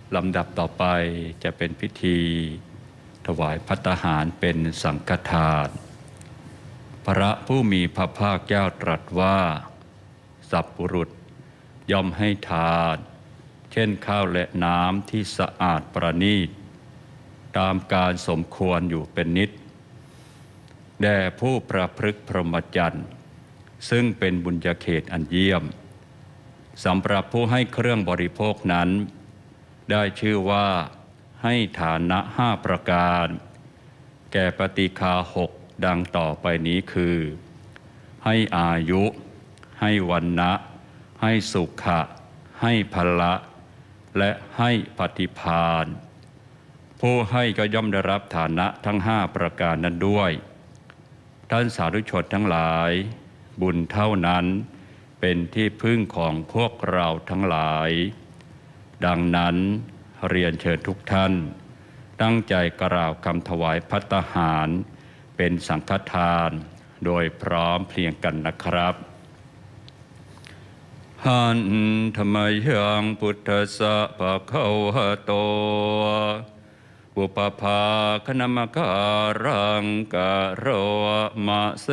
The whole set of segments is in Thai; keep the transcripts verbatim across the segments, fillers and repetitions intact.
ลำดับต่อไปจะเป็นพิธีถวายภัตตาหารเป็นสังฆทานพระผู้มีพระภาคเจ้าตรัสว่าสัพพุรุษย่อมให้ทานเช่นข้าวและน้ำที่สะอาดประณีตตามการสมควรอยู่เป็นนิจแด่ผู้ประพฤติพรหมจรรย์ซึ่งเป็นบุญญาเขตอันเยี่ยมสำหรับผู้ให้เครื่องบริโภคนั้นได้ชื่อว่าให้ฐานะห้าประการแก่ปฏิฆาหกดังต่อไปนี้คือให้อายุให้วรรณะให้สุขะให้พละและให้ปฏิภาณผู้ให้ก็ย่อมได้รับฐานะทั้งห้าประการนั้นด้วยท่านสาธุชนทั้งหลายบุญเท่านั้นเป็นที่พึ่งของพวกเราทั้งหลายดังนั้นเรียนเชิญทุกท่านตั้งใจกล่าวคำถวายภัตตาหารเป็นสังฆทานโดยพร้อมเพรียงกันนะครับหันธรรมยังพุทธัสสะภะคะวะโตปุปภาคณมการังกะโรมะเส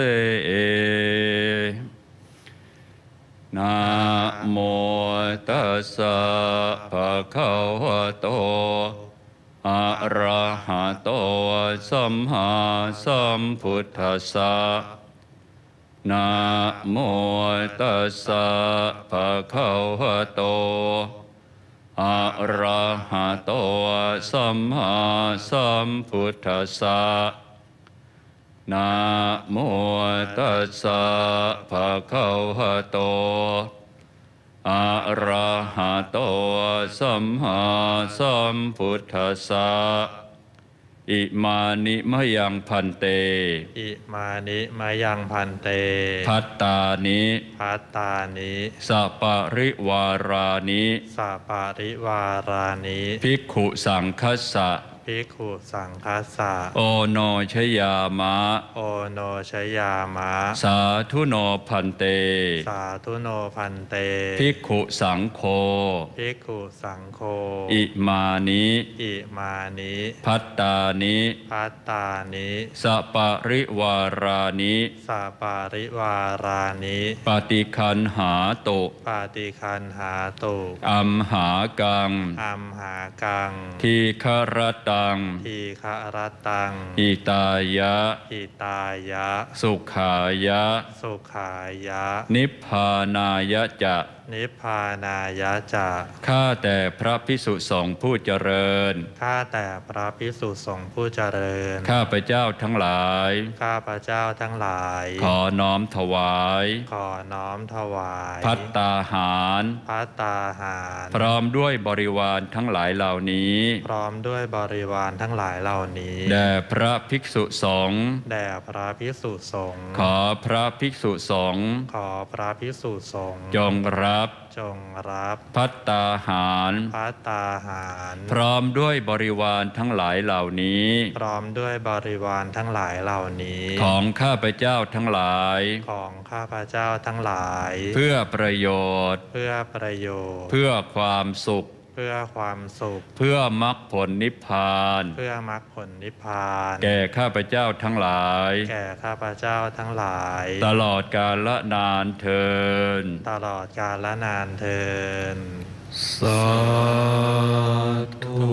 นะโมตัสสะภะคะวะโตอะระหะโตสัมมาสัมพุทธัสสะนะโมตัสสะภะคะวะโตอะระหะโตสัมมาสัมพุทธัสสะนะโมตัสสะภะคะวะโตอะระหะโตสัมมาสัมพุทธัสสะอิมานิมะยังพันเตอิมานิมะยังพันเตภัตตานิภัตตานิสัปปริวารานิสัปปริวารานิภิกขุสังคัสสะภิกขุสังคัสสะโอโนชยามะโอโนชยามะสาธุโนพันเตสาธุโนพันเตภิกขุสังโฆภิกขุสังโฆอิมานิอิมานิภัตตานิภัตตานิสัปปริวารานิสัปปริวารานิปฏิคันหาตุปฏิคันหาตุอัมหากังอัมหากังทีฆรตังทีฆรตังอิตายะอิตายะสุขายะสุขายะนิพพานายะจะนิพพานายะจะข้าแต่พระภิกษุสงฆ์ผู้เจริญข้าแต่พระภิกษุสงฆ์ผู้เจริญข้าพเจ้าทั้งหลายข้าพเจ้าทั้งหลายขอน้อมถวายขอน้อมถวายภัตตาหารภัตตาหารพร้อมด้วยบริวารทั้งหลายเหล่านี้พร้อมด้วยบริวารทั้งหลายเหล่านี้แด่พระภิกษุสงฆ์แด่พระภิกษุสงฆ์ขอพระภิกษุสงฆ์ขอพระภิกษุสงฆ์จงรับจงรับภัตตาหารภัตตาหารพร้อมด้วยบริวารทั้งหลายเหล่านี้พร้อมด้วยบริวารทั้งหลายเหล่านี้ของข้าพเจ้าทั้งหลายของข้าพเจ้าทั้งหลายเพื่อประโยชน์เพื่อประโยชน์เพื่อความสุขเพื่อความสุขเพื่อมรรคผลนิพพานเพื่อมรรคผลนิพพานแก่ข้าพเจ้าทั้งหลายแก่ข้าพเจ้าทั้งหลายตลอดกาลนานเทินตลอดกาลนานเทินสาธุ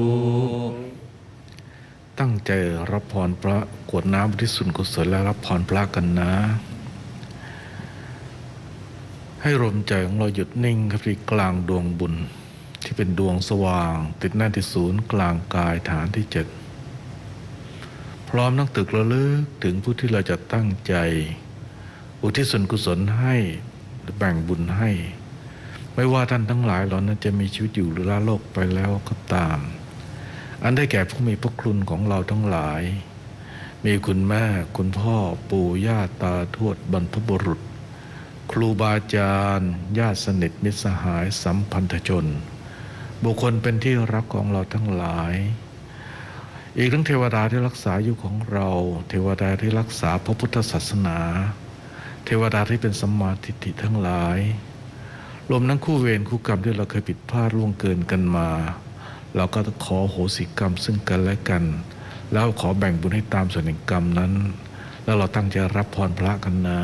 ตั้งใจรับพรพระกรวดน้ำอุทิศส่วนกุศลและรับพรพระกันนะให้ลมใจของเราหยุดนิ่งครับที่กลางดวงบุญที่เป็นดวงสว่างติดแน่นที่ศูนย์กลางกายฐานที่เจ็ดพร้อมนั่งตึกระลึกถึงผู้ที่เราจะตั้งใจอุทิศส่วนกุศลให้หรือแบ่งบุญให้ไม่ว่าท่านทั้งหลายเหล่านั้นจะมีชีวิตอยู่หรือละโลกไปแล้วก็ตามอันได้แก่ผู้มีพระคุณของเราทั้งหลายมีคุณแม่คุณพ่อปู่ย่าตาทวดบรรพบุรุษครูบาอาจารย์ญาติสนิทมิตรสหายสัมพันธชนบุคคลเป็นที่รักของเราทั้งหลายอีกทั้งเทวดาที่รักษาอยู่ของเราเทวดาที่รักษาพระพุทธศาสนาเทวดาที่เป็นสัมมาทิฏฐิทั้งหลายรวมทั้งคู่เวรคู่กรรมที่เราเคยผิดพลาดล่วงเกินกันมาเราก็ขอโหสิกรรมซึ่งกันและกันแล้วขอแบ่งบุญให้ตามส่วนแห่งกรรมนั้นแล้วเราตั้งใจรับพรพระกันนะ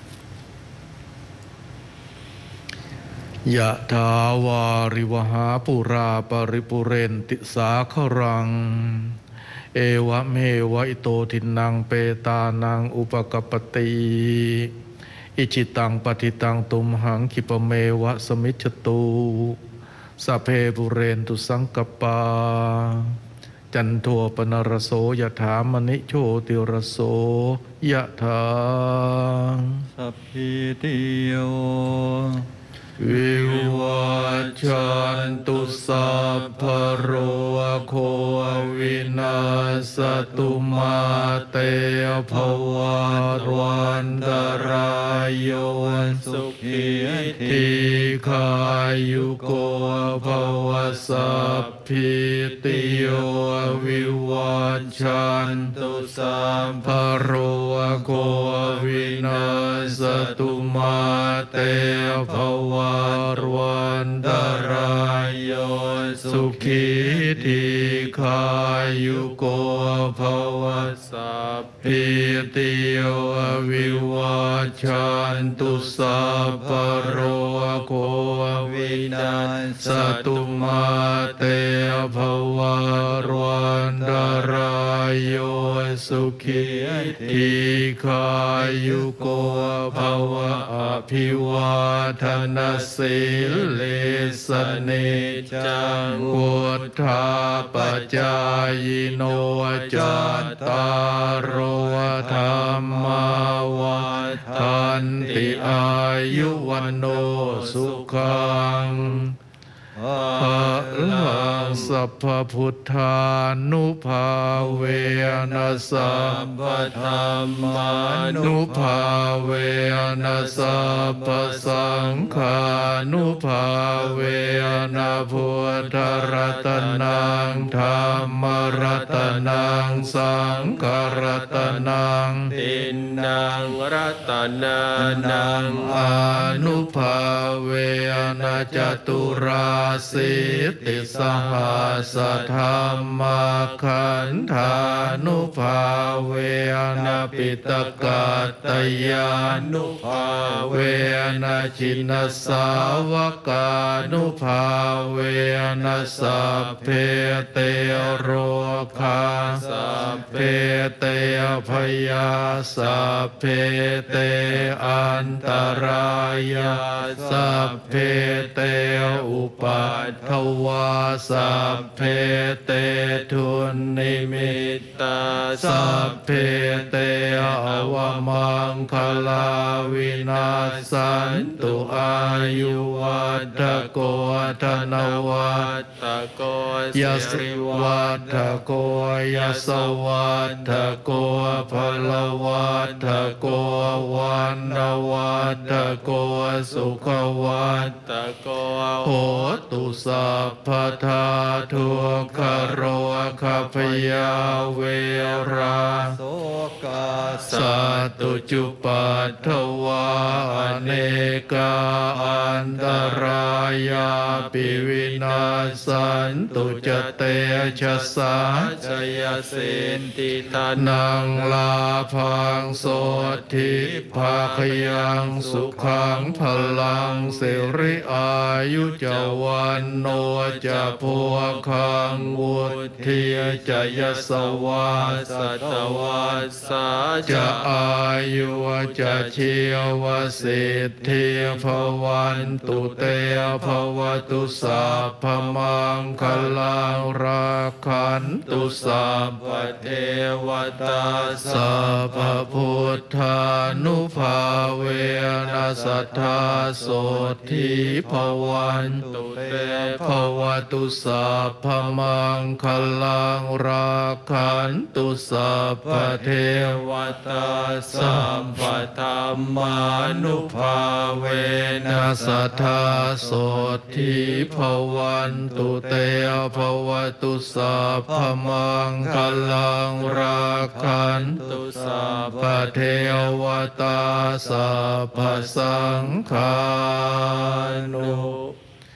ยะถาวาริวหาปุราปริปุเรนติสาครังเอวะเมวะอิโตทินังเปตานังอุปกปติอิจิตังปฏิตังตุมหังคิปเมวะสมิจจตุสัพเพปุเรนตุสังกปาจันโทปนรโสยถามณิโชติรโสยะถาสัพพิติโยวิวัชชันตุสัพพะโรโควินาศตุมาเตภวัตวันตรายโยสุขีทีขายุโกภวสัพพิติโยวิวัชชันตุสัพพะโรโควินาศตุมาเตภวัตวันตรายโยสุขีทีขายุโกภวสัพพิติโยวิวัชชันตุสัพพะโรโควินาศตุมาเตภวัตวันตรายโยสุขีทีขายุโกภวะอภิวาทนาสิเลสเนจังวุฒาปจายโนจัตตารโอธรรมวัฏันติอายุวันโนสุขังภะลังสัพพพุทธานุภาเวนะสัพพธรรมานุภาเวนะสัพพสังฆานุภาเวนะพุทธรัตนังธรรมรัตนังสังฆรัตนังตินังรัตนานังอนุภาเวนะจตุราสิติสหัสธรรมขันธานุภาเวนะปิตกัตตยานุภาเวนะชินสาวกานุภาเวนะสัพเพเตโรคาสัพเพเตพยาสัพเพเตอันตรายาสัพเพเตอุปัฏฐวาสัพเพเตทุนนิมิตตาสัพเพเตอวมังคลาวินาสันตุอายุวัฏโกธนวัฏโกยสิวัฏโกยสวัฏโกพลวัฏโกวันวัฏโกสุขวัฏโกโหตุสัพพทาทุกขโรคพยาเวราโสกาสัตุจุปัฏฐวาอเนกาอันตรายาปิวินาสันตุจเตชะสาชยสินติทานังลาพังโสทิภาคยังสุขังพลังสิริอายุจวันโนจะพวคังวุฒิจะยสวาสัตวาสาจะอายุจะชีวสิทธิภวันตุเตภวตุสัพพมังคลังราคันตุสัพพเทวตาสัพพพุทธานุภาเวนะสัทธาโสทิภวันตุเตภวตุสัพพมังคลังราคันตุสัพพเทวตาสัพพธรรมานุภาเวนะสัทธาโสทิภวันตุเตภวตุสัพพมังคลังราคันตุสัพพเทวตาสัพพสังฆานุ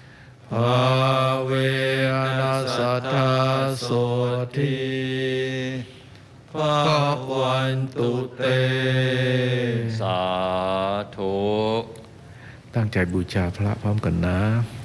ภาเวนัสสัทธาโสทิภาวันตุเตสาธุตั้งใจบูชาพระพร้อมกันนะ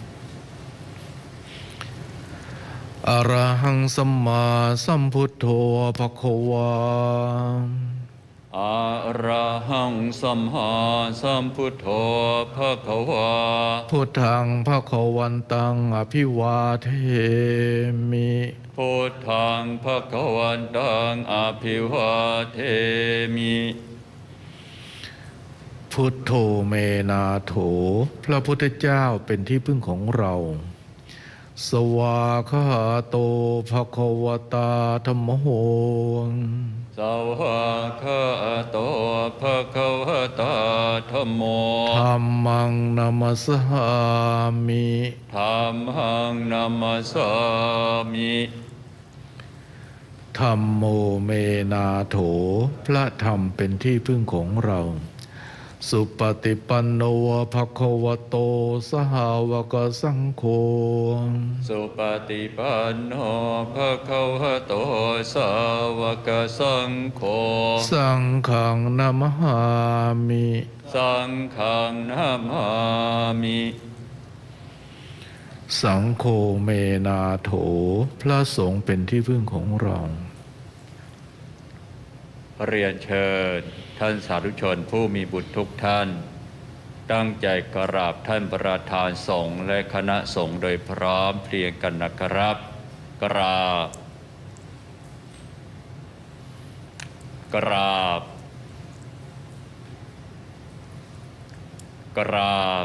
อะระหังสัมมาสัมพุทโธภควาอะระหังสัมมาสัมพุทโธภควาพุทธังภควันตังอภิวาเทมิพุทธังภควันตังอภิวาเทมิพุทโธเมนาโถพระพุทธเจ้าเป็นที่พึ่งของเราสวากขาโตภควตาธัมโมสวากขาโตภควตาธัมโมธัมมังนัมสสามิธัมมังนัมสสามิธัมโมเมนาโถพระธรรมเป็นที่พึ่งของเราสุปฏิปันโนภควโตสหาวกสังโฆสุปฏิปันโนภควโตสาวกสังโฆสังฆังนะมหามิสังฆังนะมหามิสังโฆเมนาโถพระสงฆ์เป็นที่พึ่งของเราเรียนเชิญท่านสาธุชนผู้มีบุญทุกท่านตั้งใจกราบท่านประธานสงฆ์และคณะสงฆ์โดยพร้อมเพรียงกันนะครับกราบกราบกราบ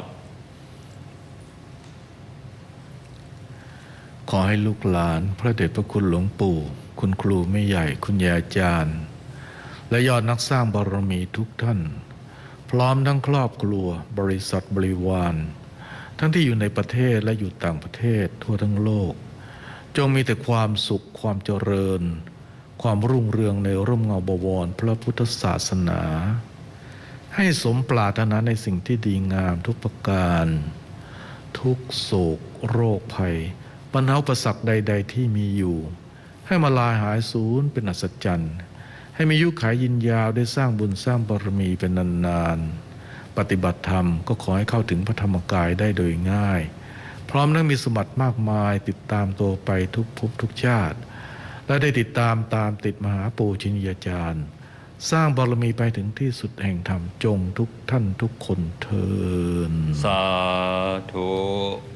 ขอให้ลูกหลานพระเดชพระคุณหลวงปู่คุณครูแม่ใหญ่คุณยายอาจารย์และยอดนักสร้างบารมีทุกท่านพร้อมทั้งครอบครัวบริษัทบริวารทั้งที่อยู่ในประเทศและอยู่ต่างประเทศทั่วทั้งโลกจงมีแต่ความสุขความเจริญความรุ่งเรืองในร่มเงาบวรพระพุทธศาสนาให้สมปรารถนาในสิ่งที่ดีงามทุกประการทุกโศกโรคภัยปัญหาอุปสรรคใดๆที่มีอยู่ให้มาลายหายสูญเป็นอัศจรรย์ให้มีอายุขัยยืนยาวได้สร้างบุญสร้างบารมีเป็นนานๆปฏิบัติธรรมก็ขอให้เข้าถึงพระธรรมกายได้โดยง่ายพร้อมทั้งมีสมบัติมากมายติดตามตัวไปทุกภพทุกชาติและได้ติดตามตามติดมหาปูชนียาจารย์สร้างบารมีไปถึงที่สุดแห่งธรรมจงทุกท่านทุกคนเทอญสาธุ